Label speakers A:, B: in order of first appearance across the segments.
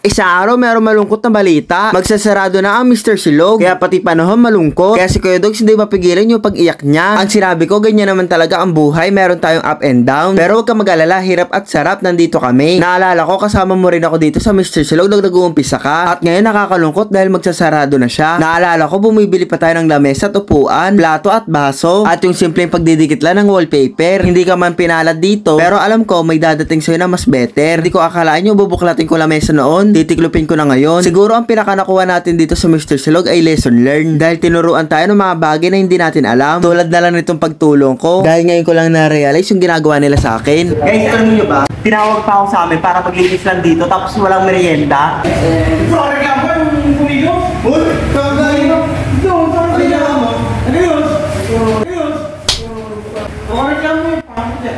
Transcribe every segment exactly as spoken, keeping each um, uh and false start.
A: Isang araw meron malungkot na balita. Magsasarado na ang mister Silog. Kaya pati panahon malungkot. Kaya si Kuya Dogs hindi mapigilan yung pag-iyak niya. Ang sinabi ko, ganyan naman talaga ang buhay. Meron tayong up and down. Pero huwag ka mag-alala, hirap at sarap, nandito kami. Naalala ko, kasama mo rin ako dito sa mister Silog nang nag-uumpisa ka. At ngayon nakakalungkot dahil magsasarado na siya. Naalala ko, bumibili pa tayo ng lamesa at upuan, plato at baso. At yung simpleng pagdidikit lang ng wallpaper. Hindi ka man pinalad dito. Pero alam ko, may dadating sa'yo na mas better. Hindi ko akalain yung bubuklatin ko lamesa noon. Titiklopin ko na ngayon. Siguro ang pinaka nakuha natin dito sa mister Silog ay lesson learned. Dahil tinuruan tayo ng mga bagay na hindi natin alam. Tulad na lang nitong pagtulong ko. Dahil ngayon ko lang na-realize yung ginagawa nila sa akin. Guys, alam niyo ba? Tinawag pa ako sa amin para maglinis lang dito tapos walang merienda.
B: Sorry ka ba yung kumigo? Uy! Kagay mo! Doon! Sorry ka mo! Ano yun? Ano yun? Sorry ka mo yung pangit.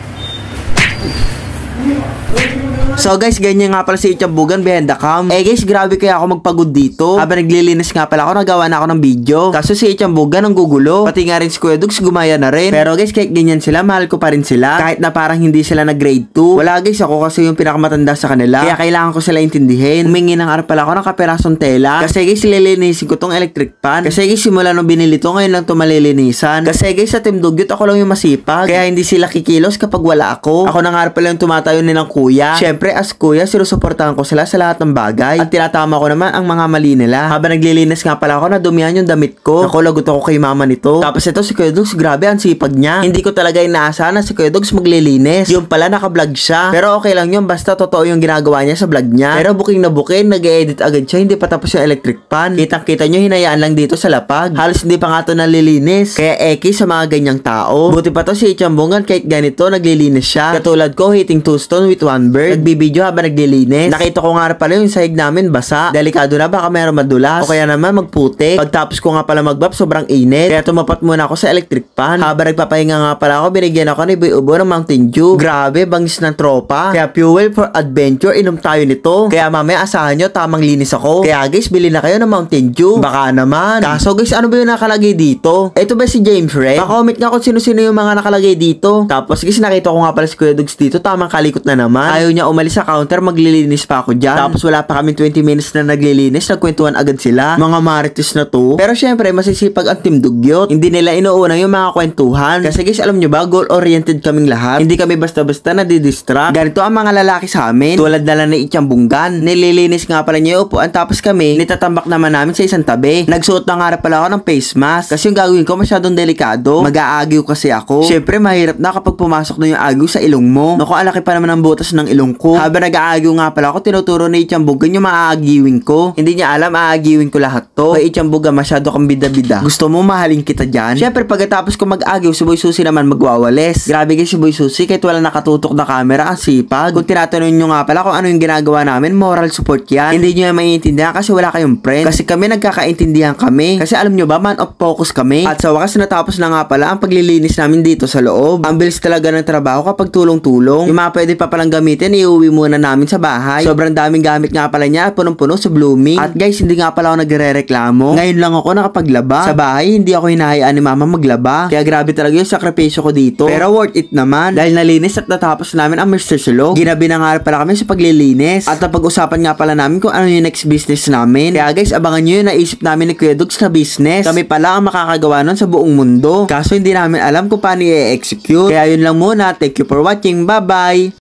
A: So guys, ganyan nga pala si Ichambugan behind the cam. Eh guys, grabe kaya ako magpagod dito. Habang naglilinis nga pala ako, nagawa na ako ng video. Kaso si Ichambugan ang gugulo. Pati nga rin si Kuya Dogs gumaya na rin. Pero guys, kahit ganyan sila, mahal ko pa rin sila. Kahit na parang hindi sila na grade two. Wala guys, ako kasi yung pinakamatanda sa kanila. Kaya kailangan ko sila intindihin. Humingi ng arap pala ako ng kaperasong tela. Kasi guys, lilinisin ko tong electric pan. Kasi guys, simula nung binili to, ngayon lang to malilinisan. Kasi guys, sa Team Dugyot, ako lang yung masipag. Kaya hindi sila kikilos kapag wala ako. Ako na nga pala yung tumatayo nilang kuya. Syempre, as kuya, sinusuportahan ko sila sa lahat ng bagay. At tinatama ko naman ang mga mali nila. Habang naglilinis nga pala ako, nadumihan yung damit ko. Ako, lagot ako kay mama nito. Tapos ito si Kuya Dogs, grabe ang sipag niya. Hindi ko talaga inaasahan na si Kuya Dogs maglilinis. Yung pala, naka-vlog siya. Pero okay lang yun, basta totoo yung ginagawa niya sa vlog niya. Pero booking na booking, nag-edit agad siya, hindi pa tapos yung electric pan. Kitang-kita nyo, hinayaan lang dito sa lapag. Halos hindi pa nga to nalilinis. Kaya eki sa mga ganyang tao. Buti pa to si Ichambugan, kahit ganito, naglilinis siya. Katulad ko, hitting two stone with one bird. Nagbibideo habang naglilinis. Nakita ko nga pala yung sahig namin basa. Delikado na, baka mayroong madulas. O kaya naman magputik. Pagtapos ko nga pala magbab, sobrang init. Kaya tumapat muna ako sa electric pan. Habang nagpapahinga nga pala ako, binigyan ako ni Boy Ubo ng Mountain Dew. Grabe, bangis ng tropa. Kaya fuel for adventure, inom tayo nito. Kaya mamaya asahan nyo, tamang linis ako. Kaya guys, bili na kayo ng Mountain Dew. Baka naman. Kaso guys, ano ba yung nakalagay dito? Ito ba si James Red? Pa-comment nga kung sino-sino yung mga nakalagay dito. Tapos guys, nakita ko nga pala si Kuya Dogs dito, tamang kalikot na naman. Ayaw niya umalis sa counter, maglilinis pa ako dyan. Tapos wala pa kami twenty minutes na naglilinis, nagkwentuhan agad sila. Mga marites na to. Pero syempre, masisipag ang Team Dugyot. Hindi nila inuuna yung mga kwentuhan. Kasi guys, alam nyo ba, goal-oriented kaming lahat. Hindi kami basta-basta nadidistract. Ganito ang mga lalaki sa amin. Tulad na lang ni Ichambugan. Nililinis nga pala niya yung upuan. Tapos kami, nitatambak naman namin sa isang tabi. Nagsuot na nga pala ako ng face mask. Kasi yung gagawin ko masyadong delikado. Mag-aagiw kasi ako. Syempre, mahirap na kapag pumasok na yung agiw sa ilong mo. Naku, alaki pa naman ang butas ng ilong ko. Habang nag-aagiw nga pala ako, tinuturo ni Ichambugan yung maaagiwin ko. Hindi niya alam, aagiwin ko lahat to. Kay Ichambugan, masyado kang bida-bida. Gusto mo mahalin kita dyan? Syempre, pagkatapos ko mag-agiw, si Boy Susi naman magwawales. Grabe guys si Boy Susi, kahit wala nakatutok na camera, ang sipag. Kung tinatanong nyo nga pala kung ano yung ginagawa namin, moral support yan. Hindi nyo yan maiintindihan kasi wala kayong friend. Kasi kami nagkakaintindihan kami. Kasi alam nyo ba, man of focus kami. At sa wakas natapos na nga pala ang paglilinis namin dito sa loob. Ang bilis talaga ng trabaho kapag tulong-tulong. Yung mga pwede pa palang gamitin, iuwi muna namin sa bahay. Sobrang daming gamit nga pala niya, punong-puno sa blooming. At guys, hindi nga pala ako nagre-reklamo. Ngayon lang ako nakapaglaba. Sa bahay, hindi ako hinahayaan ni mama maglaba. Kaya grabe talaga yung sakripisyo ko dito. Pero worth it naman. Dahil nalinis at natapos namin ang mister Silog. Ginabi na nga pala kami sa paglilinis. At napag-usapan nga pala namin kung ano yung next business namin. Kaya guys, abangan nyo yung naisip namin ni Kuya Dogs na business. Kami pala ang makakagawa nun sa buong mundo. Kaso hindi namin alam kung paano i-execute. Kaya yun lang muna. Thank you for watching. Bye-bye!